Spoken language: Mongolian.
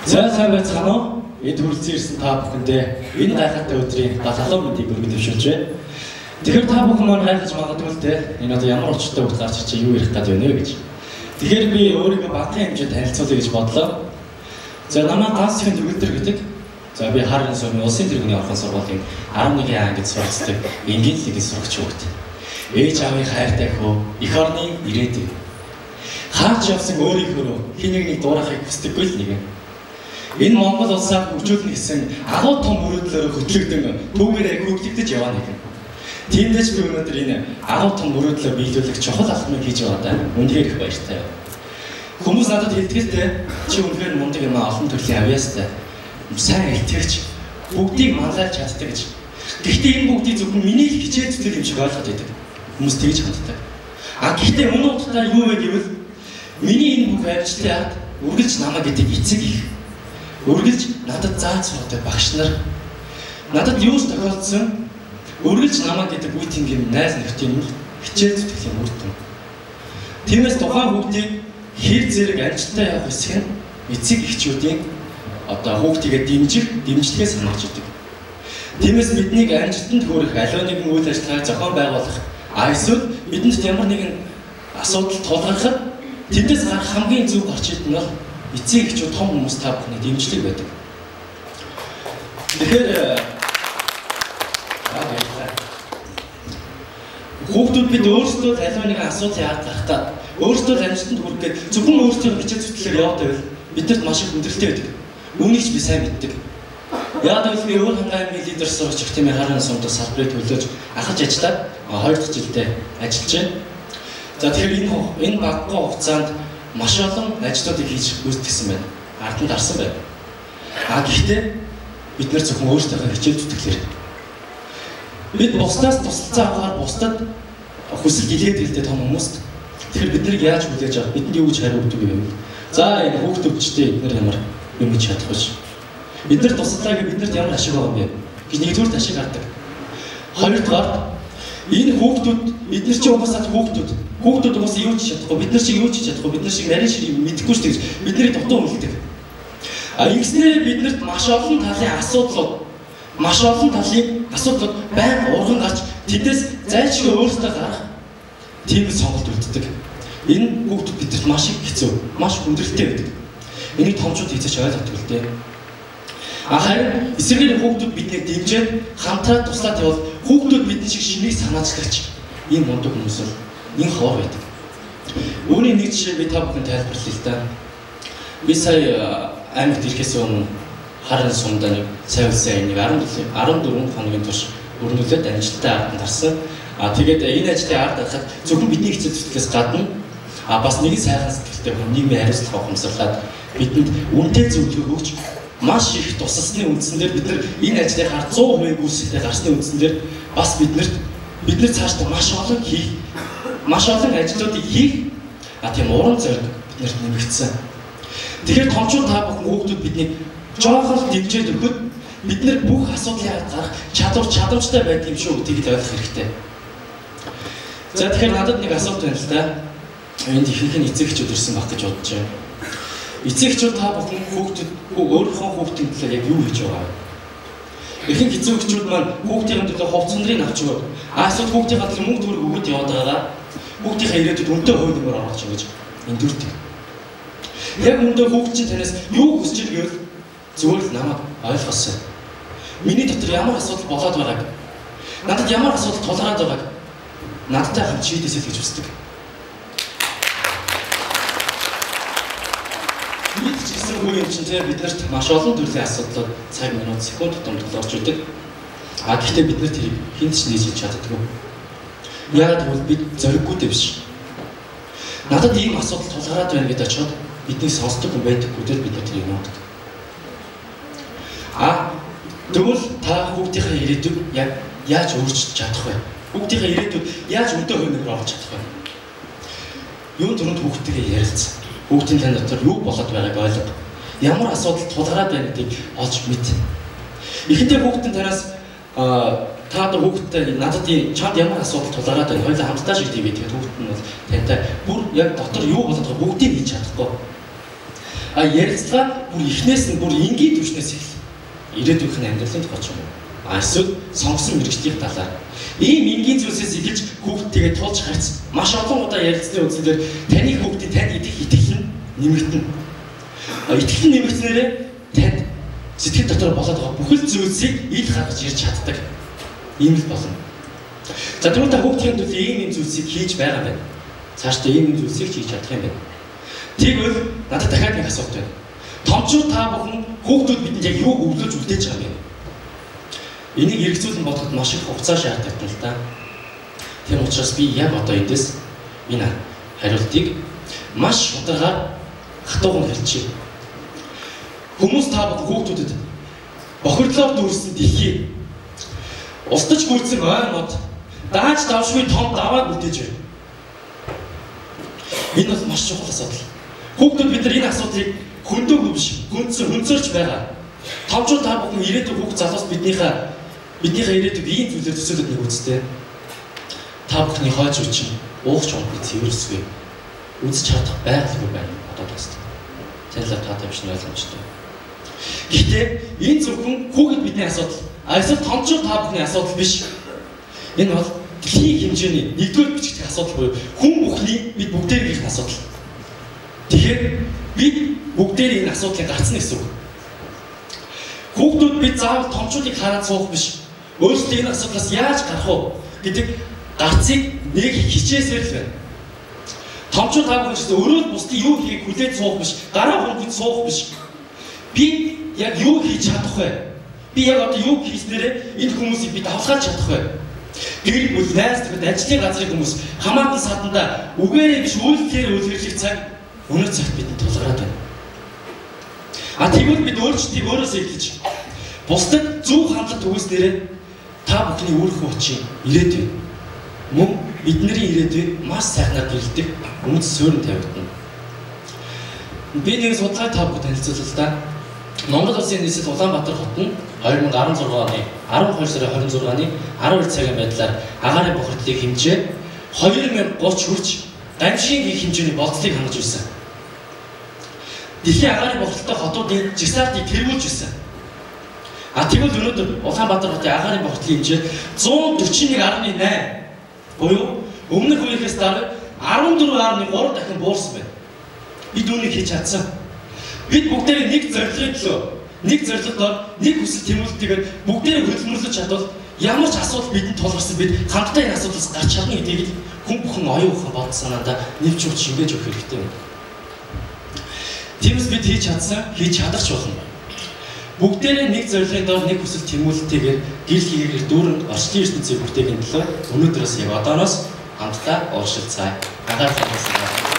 Сайн байцгаана уу? Энд хүрэлцэн ирсэн та бүхэндээ энэ гайхалтай өдрийн залуу мэндийг өргөн дэвшүүлж байна. Тэгэхээр та бүхэн маань гайхаж магадгүй л те энэ одоо ямар очтой үг гарч ирж юу ярих гэдэг вэ гэж. Тэгэхээр би өөрийгөө багахан хэмжээнд танилцуулъя гэж бодлоо. За намайг ганц их төгөлдөр гэдэг. За би Харин сумын улсын тэргүүний орхон сургуулийн 11 ангид суралцдаг энгийн лигийн сурагч хүүхэд. Ээж аавын хайртай хөө, эх орны ирээдүй. Хаач явсан өөрийнхөө хин нэг дуурайхыг хүсдэггүй л нэг юм. Энэ Монгол улсаа хөгжүүлнэ гэсэн агуу том мөрөөдлөөр хөтлөгдөн түүгээрээ хөгжигдэж яваа нэг юм. Тиймдээс би өнөөдөр энэ агуу том мөрөөдлөө биелүүлэх чухал алхмыг хийж байгаадаа үнэхээр их баяртай. Хүмүүс надад хэлдэгтэй чи үнэхээр мундаг юм аа, олон төрлийн авьяастай. Сайн илтгэгч, бүгдийг манлайлж чаддаг гэж. Гэхдээ энэ бүгдийг зөвхөн миний л хичээл зүтгэл юм шиг ойлгоод байдаг. Хүмүүс тэгж ханддаг. Гэхдээ мөн утгаараа юу вэ гэвэл миний энэ бүх амжилтын ард үргэлж намаа гэдэг эцэг их. Үргэлж надад зааж сургадаг багш нар. Надад юус тохиолдсон? Үргэлж намаа гэдэг үе тэнгийн найз нөхдийн хичээл зүтгэлийн үр дүн. Тиймээс тухайн хүүхдийг хэр зэрэг амжилттай явах хэсэг нь эцэг эхчүүдийн одоо хүүхдийгээ дэмжлэгээ санааж идэг. Тиймээс биднийг амжилтанд хүрэх аливаа нэгэн үйл ажиллагааг зохион байгуулах эсвэл бидэнд ямар нэгэн асуудал тулгархад тэндээс гарах хамгийн зөв гарч ирдэг нь бол эцэг эхчүүд том хүмүүс та бүхний дэмжлэг байдаг. Тэгэхээр хүүхдүүд бид өөрсдөө аливаа нэгэн асуудлын ард гарахтаа өөрсдөө амжилтанд хүрэх гээд зөвхөн өөрсдөө хичээл зүтгэлээр яваад байвал биднэрт маш их хүндрэлтэй байдаг. Үүнийг ч би сайн мэддэг. Яг л би өөр хангамжийн лидер сурагч их тийм Харин сумд салбарыг төлөөж ахаж ажиллаад 2 дахь жилдээ ажиллаж байна. За тэгэхээр энэ багахан хугацаанд маш олон ажлуудыг хийж гүйцэтгэсэн байна. Арданд арсан байна. Гэхдээ бид нэр зөвхөн өөрсдийнхөө хичээл зүтгэлээр бид бусдаас тусалцаа авахаар бусдад хүсэл илгээд хэлдэг том хүмүүст. Тэгэхээр бид нарыг яаж хүлээж авах, бидэнд юу гэж хариу өгдөг юм бэ? За энэ хүүхд төвчтэй эдгээр ямар юм хийж чадах вэ? Бид нар туслаагүй биднэрт ямар ашиг байгаа юм бэ? Гэж нэгдүгээр ашиг гардаг. Хоёрдугаар энэ хүүхдүүд эдгээр чинь угаасаа хүүхдүүд угаасаа юу ч чадахгүй, бид нар шиг юу ч чадахгүй, бид нар шиг нарийн шиг мэдэхгүй шүү дээ. Бидний дутуу үнэлдэг. Ингэснээр биднэрт маш олон талын асуудлууд байнга урган гарч тэдээс зайлшгүй өөрсдөө гарах тийм сонголт үлддэг. Энэ хүүхдүүд бидэрт маш их хэцүү, маш хүндрэлтэй байдаг. Энийг томчууд хийж ойлгодог л дээ. Харин эсрэгээр хүүхдүүд биднийг дэмжиж хамтраад туслаад явал хүүхдүүд бидний шиг шинийг санаачлагч ийм мундаг хүмүүс бол энэ хоор байдаг. Үүний нэг жишээ би та бүхэнд тайлбарлая л да. Би сая аймагт ирэхээс өмнө Харин сумд нэг сая улсын 14 хоногийн турш өрнүүлээд амжилттай арданд гарсан. Тэгээд энэ ажлын ард гарахад зөвхөн бидний хичээл зүтгэлээс гадна бас нэгэн сайхан сэтгэлтэй хүн нийгмийн хариуцлага ухамсарлаад бидэнд үнэтэй зөвлөгөө өгч маш их тусалсны үндсэндээр бид нар энэ ажлыг 100% гүйцэтгэж гарсны үндсэндээр бас бид цаашдаа маш олон ажлуудыг хийх тийм уран зориг биднэрт нэмэгдсэн. Тэгэхээр томчууд та бүхэн хүүхдүүд бидний жоохон дэмжиж өгөхөд бид нар бүх асуудлыг гарах чадвартай байдаг юм шүү гэдгийг ойлгох хэрэгтэй. За тэгэхээр надад нэг асуулт байна л да. Энд ихэнх нь эцэг эхчүүд ирсэн баг гэж бодож байна. Эцэг эхчүүд та бүхэн өөрийнхөө хүүхдийн төлөө яг юу хийж байгаа вэ? Ихэнх эцэг эхчүүд маань хүүхдийн төлөө хувцсандрыг авч өгöd. Эсвэл хүүхдийн төлөө мөнгө төгрөг өгöd яваад байгаагаа хүүхдийнхээ ирээдүйд үнэтэй хувь нэмэр оруулж ингэж эндүрдэг. Яг өндөө хүүхд чинь танаас юу хүсэж ир гэвэл зүгээр л намайг ойлгосон. Миний дотор ямар асуудал болоод байгааг, надад ямар асуудал тулгараад байгааг надтай хамт шийдээсэй гэж хүсдэг. Бид ч гэсэн үе юм чинь биднэрт маш олон төрлийн асуудлууд цаг минут секунд тутамд тулгарч идэг. Гэхдээ бид нар тэрийг хэн ч нээж чаддаггүй. Яг тэгвэл бид зориггүйтэй биш. Надад ийм асуудал тулгараад байна гэдээ очоод бидний сонсдог хүн байдаггүй дээр бид нар тэрийг нуудаг. Тэгвэл та хүүхдийнхээ ирээдүйг яаж өөрчилж чадах вэ? Хүүхдийнхээ ирээдүйд яаж үнэтэй хувь нэмэр оруулж чадах вэ? Юу түрүүнд хүүхдтэйгээ ярилцсан. Хүүхдийн тань дотор юу болоод байгааг ойлго. Ямар асуудал тулгараад байна гэдгийг олж мэд. Эхэндээ хүүхдийн танаас та одоо хүүхдтэй надад чамд ямар асуудал тулгараад байна? Хоёулаа хамтдаа шийдэе гэдэг. Хүүхд нь бол тантай бүр яг дотор юу болоод байгааг бүгдийг хийж чадахгүй. А ярилцлага бүр ихнээс нь бүр энгийн түвшнээс эхэлнэ. Ирээдүйн амьдралын тухай ч юм уу. Эсвэл сонгосон мэргэжлийн талаар ийм энгийн зүйлсээс эхэлж хүүхдтэйгээ тулж харц маш олон удаа ярилцлын үндсээр таны хүүхдийн танд итгэл нь нэмэгдэнэ. Итгэл нь нэмэгдснээрээ танд сэтгэл дотор болоод байгаа бүхэл зүйлсийг ил гаргаж ирж чаддаг. Ийм л болно. За тэгвэл та хүүхдийн төлөө ийм зүйлсийг хийж байгаа байна. Цаашдаа ийм зүйлсийг хийж чадах юм байна. Тэгвэл надад дахиад нэг асуулт байна. Томчууд та бүхэн хүүхдүүд бидэнд яг юу өвлөж үлдээж байгаа юм бэ? Энийг эргэцүүлэн бодоход маш их хугацаа шаарддаг л да. Тийм учраас би яг одоо эндээс энэ хариултыг маш ударгаар хатуугаар хэлчихье. Хүмүүс та бүхэн хүүхдүүдэд бохирдлоор дүүрсэн дэлхий устдаж гүйцэн ой мод дааж давшгүй том давааг үлдээж байна. Энэ бол маш чухал асуудал. Хүүхдүүд бид нар энэ асуудлыг хөндөөгүй биш, хүнцөрч байгаа. Томчууд та бүхэн ирээдүйн хүүхд залуус биднийхээ ирээдүйг ийм зүйлээр төсөөлөд нэг үстэй. Та бүхний хойч үчин уугч онгүй цэвэрсгүй. Үзэж чадах байгаагүй байна. Одоо тасдаг. Танилаа таатай биш нь ойлгомжтой. Гэхдээ энэ зөвхөн хүүхэд бидний асуудал. Эсвэл томчууд та бүхний асуудал биш. Энэ бол дэлхийн хэмжээний нэгдүгээр бичигдэх асуудал буюу хүн бүхний бид бүгдээрийн асуудал. Тэгэхээр бид бүгдээр энэ асуудлыг гарцна гэсэн үг. Хүүхдүүд бид заавал томчуудыг хараад суух биш. Өөрсдөө энэ асуудлаас яаж гарах вэ гэдэг гарцыг нэг хичээсээр л байна. Томчууд та бүхэн ч өөрөө бусдын юу хийхийг хүлээж суух биш, гараа хөнгөж суух биш. Би яг юу хийж чадах вэ? Би яг одоо юу хийснээрээ энэ хүмүүсийг би давхаж чадах вэ? Гэр бүл, найз нөхөд, ажлын газрын хүмүүс хамаатан саданда үгээрээ биш үйлдэлээр үлгэрлэх цаг өнөө цагт бидэнд тулгараад байна. Тэгвэл бид өөрсдийг өөрөөсөө эхэлж бусдад зөв хандлага төгснээрээ та бүхний өөрийнхөө хүчин ирээдүй мөн бидний ирээдүй маш сайхнаар бэлддэг үнэт суурин тавигдана. Би нэг судалгааг та бүхэнд танилцуулъя л да. Монгол Улсын нийслэл Улаанбаатар хот нь 2016 оны 12 сарын 26-ны 12 цагийн байдлаар агаарын бохирдлыг хэмжээ 2030 хүрч гамшигын хэмжээний болцлыг хангаж байсан. Дэлхийн агаарын бохирдолтой хотуудын жагсаалтыг тэргүүлж байсан. Тэгвэл өнөөдөр Улаанбаатар хотын агаарын бохирдлын хэмжээ 141.8 буюу өмнөх үеийнхээс дараа 14.3 дахин буурсан байна. Бид үүнийг хийж чадсан. Бид бүгдээ нэг зорилгын төлөө, нэг зорилгодоо нэг хүсэл тэмүүлэлтээр бүгдээ хөдөлмөрлөж чадвал ямар ч асуудал бидэнд тулгарсан бид хамтдаа энэ асуудлаас гарч чадна гэдгийг хүн бүхэн оюун ухаан бодол санаандаа нэвч өгч шингээж өгөх хэрэгтэй байна. Тиймээс бид хийж чадсан, хийж чадах ч болно. Бүгдээрээ нэг зорилгын доор нэг хүсэл тэмүүлэлтэйгээр гэрэл хийгээр дүүрэн орчлын ертөнцийг бүтээхийн төлөө өнөөдрөөс яг одооноос хамтдаа ууршилцгаая. Агаар хамтдаа